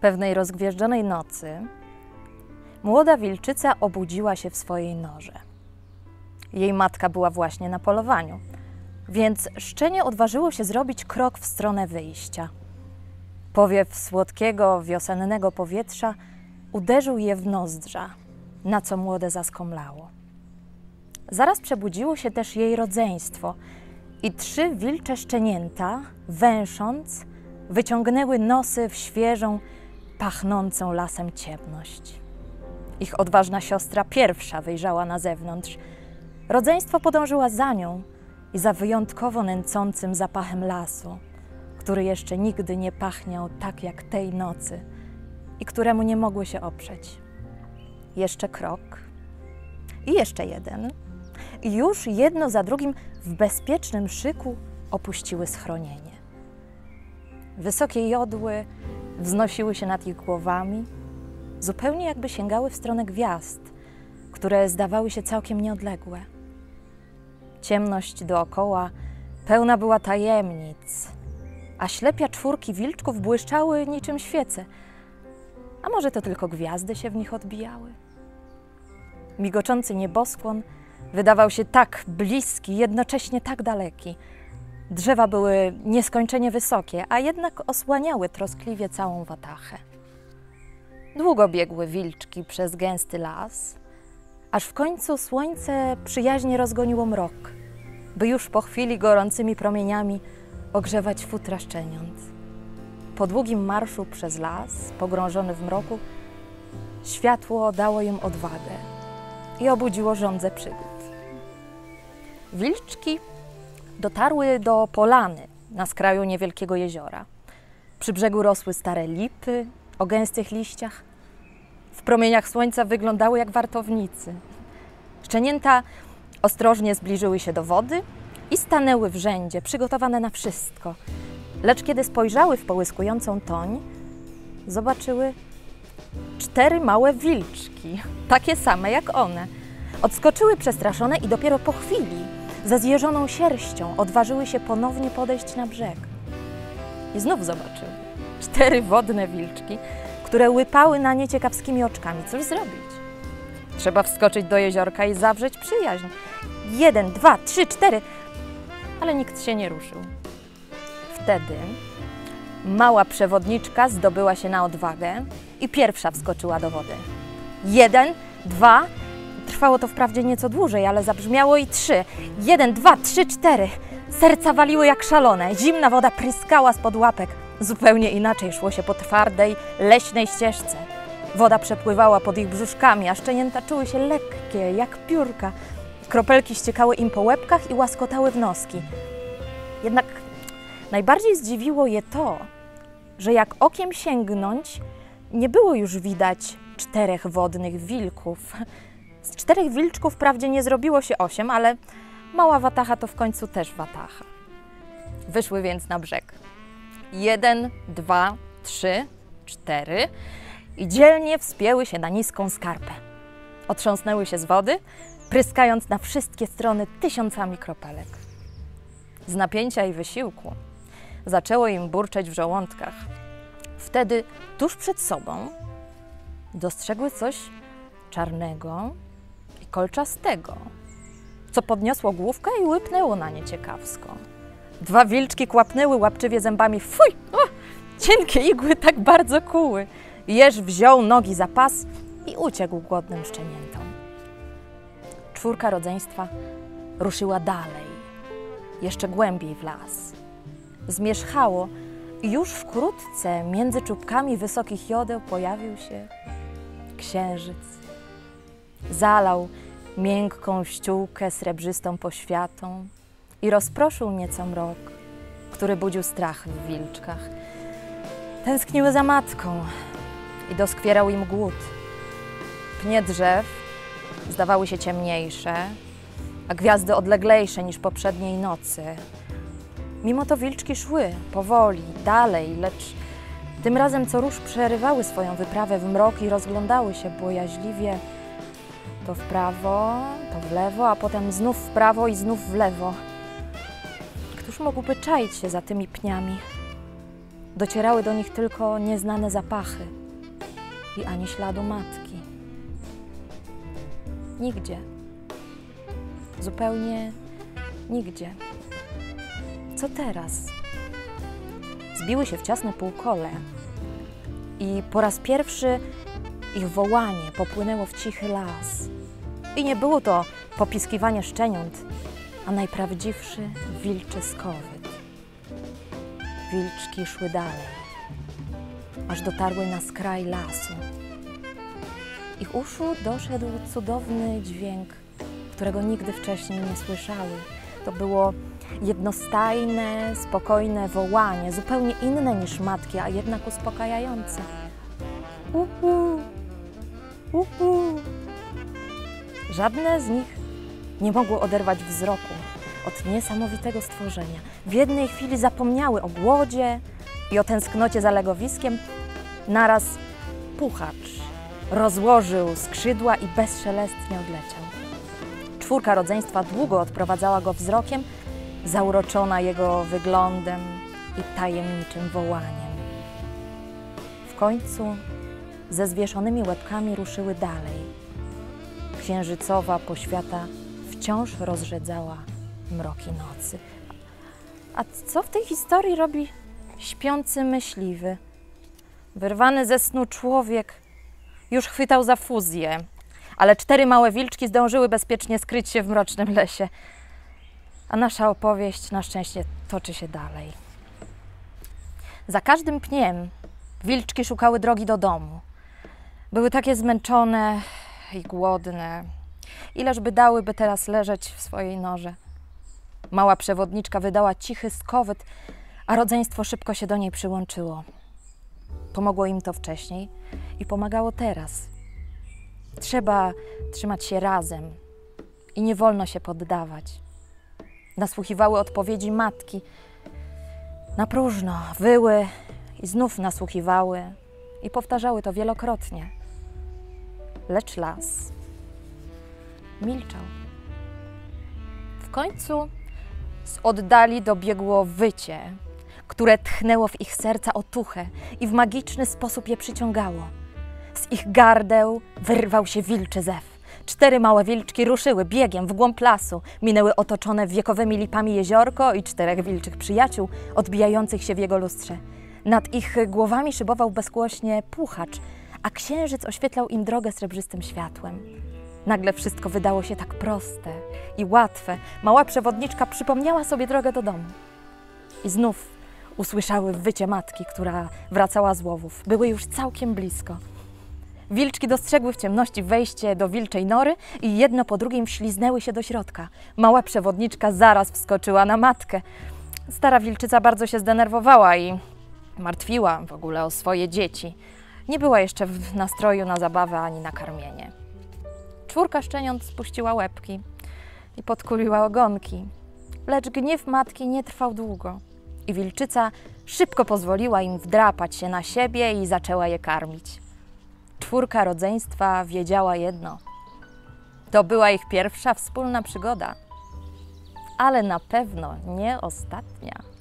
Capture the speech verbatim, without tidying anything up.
Pewnej rozgwieżdżonej nocy młoda wilczyca obudziła się w swojej norze. Jej matka była właśnie na polowaniu, więc szczenie odważyło się zrobić krok w stronę wyjścia. Powiew słodkiego, wiosennego powietrza uderzył je w nozdrza, na co młode zaskomlało. Zaraz przebudziło się też jej rodzeństwo i trzy wilcze szczenięta, węsząc, wyciągnęły nosy w świeżą, pachnącą lasem ciemność. Ich odważna siostra pierwsza wyjrzała na zewnątrz. Rodzeństwo podążyła za nią i za wyjątkowo nęcącym zapachem lasu, który jeszcze nigdy nie pachniał tak jak tej nocy i któremu nie mogły się oprzeć. Jeszcze krok i jeszcze jeden. I już jedno za drugim w bezpiecznym szyku opuściły schronienie. Wysokie jodły wznosiły się nad ich głowami, zupełnie jakby sięgały w stronę gwiazd, które zdawały się całkiem nieodległe. Ciemność dookoła pełna była tajemnic, a ślepia czwórki wilczków błyszczały niczym świece. A może to tylko gwiazdy się w nich odbijały? Migoczący nieboskłon wydawał się tak bliski, jednocześnie tak daleki. Drzewa były nieskończenie wysokie, a jednak osłaniały troskliwie całą watachę. Długo biegły wilczki przez gęsty las, aż w końcu słońce przyjaźnie rozgoniło mrok, by już po chwili gorącymi promieniami ogrzewać futra szczeniąt. Po długim marszu przez las, pogrążony w mroku, światło dało im odwagę i obudziło żądzę przygód. Wilczki dotarły do polany na skraju niewielkiego jeziora. Przy brzegu rosły stare lipy o gęstych liściach. W promieniach słońca wyglądały jak wartownicy. Szczenięta ostrożnie zbliżyły się do wody i stanęły w rzędzie, przygotowane na wszystko. Lecz kiedy spojrzały w połyskującą toń, zobaczyły cztery małe wilczki, takie same jak one. Odskoczyły przestraszone i dopiero po chwili, ze zjeżoną sierścią, odważyły się ponownie podejść na brzeg. I znów zobaczyły cztery wodne wilczki, które łypały na nie ciekawskimi oczkami. Cóż zrobić? Trzeba wskoczyć do jeziorka i zawrzeć przyjaźń. Jeden, dwa, trzy, cztery. Ale nikt się nie ruszył. Wtedy mała przewodniczka zdobyła się na odwagę i pierwsza wskoczyła do wody. Jeden, dwa. Trwało to wprawdzie nieco dłużej, ale zabrzmiało i trzy. Jeden, dwa, trzy, cztery. Serca waliły jak szalone. Zimna woda pryskała spod łapek. Zupełnie inaczej szło się po twardej, leśnej ścieżce. Woda przepływała pod ich brzuszkami, a szczenięta czuły się lekkie, jak piórka. Kropelki ściekały im po łebkach i łaskotały w noski. Jednak najbardziej zdziwiło je to, że jak okiem sięgnąć, nie było już widać czterech wodnych wilków. Z czterech wilczków wprawdzie nie zrobiło się osiem, ale mała watacha to w końcu też watacha. Wyszły więc na brzeg. Jeden, dwa, trzy, cztery i dzielnie wspięły się na niską skarpę. Otrząsnęły się z wody, pryskając na wszystkie strony tysiącami kropelek. Z napięcia i wysiłku zaczęło im burczeć w żołądkach. Wtedy tuż przed sobą dostrzegły coś czarnego i kolczastego, co podniosło główkę i łypnęło na nie ciekawsko. Dwa wilczki kłapnęły łapczywie zębami. Fuj! O, cienkie igły tak bardzo kuły. Jeż wziął nogi za pas i uciekł głodnym szczeniętom. Czwórka rodzeństwa ruszyła dalej, jeszcze głębiej w las. Zmierzchało i już wkrótce między czubkami wysokich jodeł pojawił się księżyc. Zalał miękką ściółkę srebrzystą poświatą i rozproszył nieco mrok, który budził strach w wilczkach. Tęskniły za matką i doskwierał im głód. Pnie drzew zdawały się ciemniejsze, a gwiazdy odleglejsze niż poprzedniej nocy. Mimo to wilczki szły powoli, dalej, lecz tym razem co rusz przerywały swoją wyprawę w mrok i rozglądały się bojaźliwie to w prawo, to w lewo, a potem znów w prawo i znów w lewo. Któż mógłby czaić się za tymi pniami? Docierały do nich tylko nieznane zapachy. wilczki, ani śladu matki. Nigdzie. Zupełnie nigdzie. Co teraz? Zbiły się w ciasne półkole i po raz pierwszy ich wołanie popłynęło w cichy las. I nie było to popiskiwanie szczeniąt, a najprawdziwszy wilczy skowyt. Wilczki szły dalej, aż dotarły na skraj lasu. Ich uszu doszedł cudowny dźwięk, którego nigdy wcześniej nie słyszały. To było jednostajne, spokojne wołanie, zupełnie inne niż matki, a jednak uspokajające. Uhu, uhu. Żadne z nich nie mogło oderwać wzroku od niesamowitego stworzenia. W jednej chwili zapomniały o głodzie i o tęsknocie za legowiskiem. Naraz puchacz rozłożył skrzydła i bezszelestnie odleciał. Czwórka rodzeństwa długo odprowadzała go wzrokiem, zauroczona jego wyglądem i tajemniczym wołaniem. W końcu ze zwieszonymi łebkami ruszyły dalej. Księżycowa poświata wciąż rozrzedzała mroki nocy. A co w tej historii robi śpiący myśliwy? Wyrwany ze snu człowiek już chwytał za fuzję, ale cztery małe wilczki zdążyły bezpiecznie skryć się w mrocznym lesie. A nasza opowieść na szczęście toczy się dalej. Za każdym pniem wilczki szukały drogi do domu. Były takie zmęczone i głodne. Ileż by dałyby teraz leżeć w swojej norze. Mała przewodniczka wydała cichy skowyt, a rodzeństwo szybko się do niej przyłączyło. Pomogło im to wcześniej i pomagało teraz. Trzeba trzymać się razem i nie wolno się poddawać. Nasłuchiwały odpowiedzi matki. Na próżno wyły i znów nasłuchiwały i powtarzały to wielokrotnie. Lecz las milczał. W końcu z oddali dobiegło wycie, które tchnęło w ich serca otuchę i w magiczny sposób je przyciągało. Z ich gardeł wyrwał się wilczy zew. Cztery małe wilczki ruszyły biegiem w głąb lasu, minęły otoczone wiekowymi lipami jeziorko i czterech wilczych przyjaciół odbijających się w jego lustrze. Nad ich głowami szybował bezgłośnie puchacz, a księżyc oświetlał im drogę srebrzystym światłem. Nagle wszystko wydało się tak proste i łatwe. Mała przewodniczka przypomniała sobie drogę do domu. I znów usłyszały wycie matki, która wracała z łowów. Były już całkiem blisko. Wilczki dostrzegły w ciemności wejście do wilczej nory i jedno po drugim wśliznęły się do środka. Mała przewodniczka zaraz wskoczyła na matkę. Stara wilczyca bardzo się zdenerwowała i martwiła w ogóle o swoje dzieci. Nie była jeszcze w nastroju na zabawę ani na karmienie. Czwórka szczeniąt spuściła łebki i podkuliła ogonki. Lecz gniew matki nie trwał długo i wilczyca szybko pozwoliła im wdrapać się na siebie i zaczęła je karmić. Czwórka rodzeństwa wiedziała jedno. To była ich pierwsza wspólna przygoda, ale na pewno nie ostatnia.